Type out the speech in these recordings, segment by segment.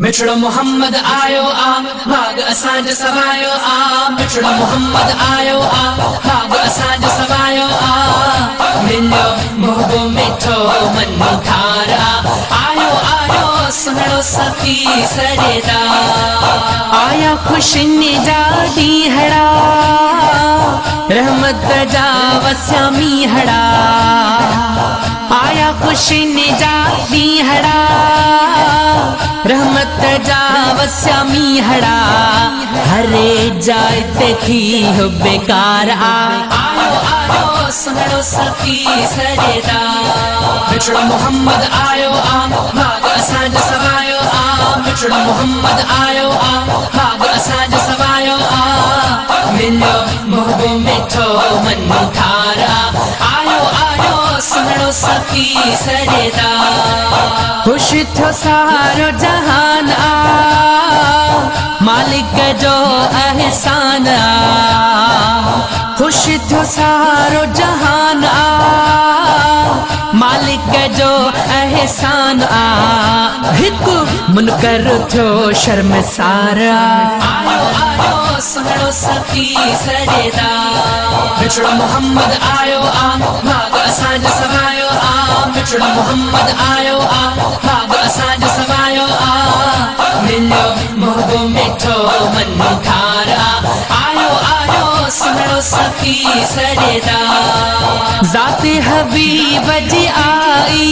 मिठड़ो मोहम्मद आयो भाग असांज सवायो मिठड़ो मोहम्मद आयो भाग असांज सवायो मिलो मोहबो मिठो मन थारा आयो आयो सुनो सखी सरेदा आया खुशिनी जा ॾींहड़ा रहमत जा वसिया मीहड़ा आया खुशिनी जा ॾींहड़ा रहमत जा वसिया मीहड़ा हरे जाय ते थी हो बेकार आयो आयो सुनो सखी सरेदा मिठड़ो मोहम्मद आयो भाग असांज सवायो मिठड़ो मोहम्मद आयो भाग असांज सवायो मिलो मोहबो मिठो मन थारा आयो आयो सुनो सखी सरेदा खुश थो सारो जहान मालिक जो एहसान खुश थो सारो जहान मालिक जो एहसान हिक मुनकर थो शर्मसार आयो आयो सुनो सखी सरेदा मिठड़ो मोहम्मद आयो भाग असांज सवायो मिठड़ो मोहम्मद आयो भाग असांज सवायो मिलो मोहबो मिठो मन थारा आयो आयो सुनो सखी सरेदा ज़ाते हबीब जी आई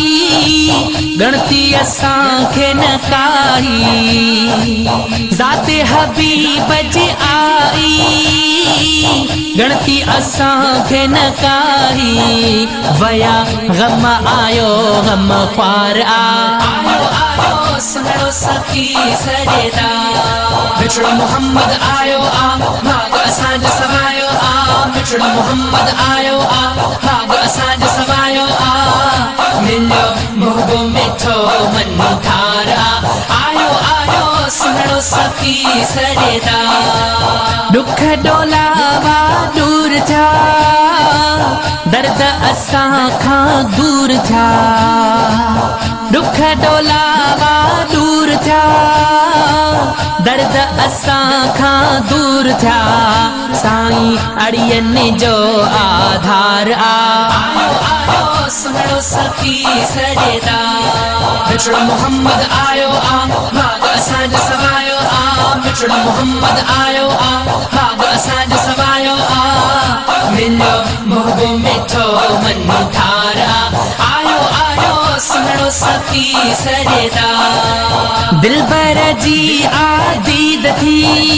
गणती असांखे न काई ज़ाते हबीब जी आई गणती असांखे न काई वया गम आयो गम ख्वार आयो आयो सुनो सखी सरेदा मिठड़ो मोहम्मद आयो भाग असांज सवायो मिठड़ो मोहम्मद आयो भाग असांज सवायो मिलो मोहबो मिठो मन थारा आयो आयो सुनो सखी सरेदा दुख डोलावा दूर था दर्द असां खां दूर था दुख डोलावा दूर था दर्द असां खां दूर था साईं अड़ियन जो आधार आयो आयो सुनो सखी सरेदा मिठड़ो मोहम्मद आयो भाग असांज सवायो मिठड़ो मोहम्मद आयो भाग असांज सवायो मिलो मोहबो मिठो मन थारा आयो आयो सुनो सखी सरेदा दिलबर जी आदीद थी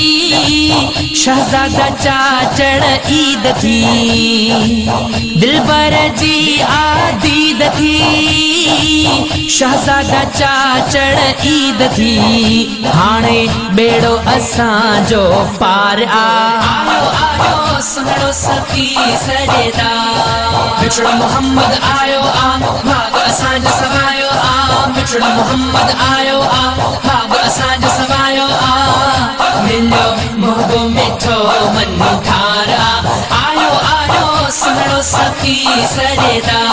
शहजादा चाचड़ ईद थी दिलबर जी आदीद थी शहजादा चाचड़ ईद थी हाणे बेड़ो असांजो पार आयो आयो सुनो सखी सरेदा मिठड़ो मोहम्मद आयो भाग असांज सवायो मिठड़ो मोहम्मद आयो भाग असांज सवायो मिलो मोहबो मिठो मन थारा आयो आयो सुनो सखी सरेदा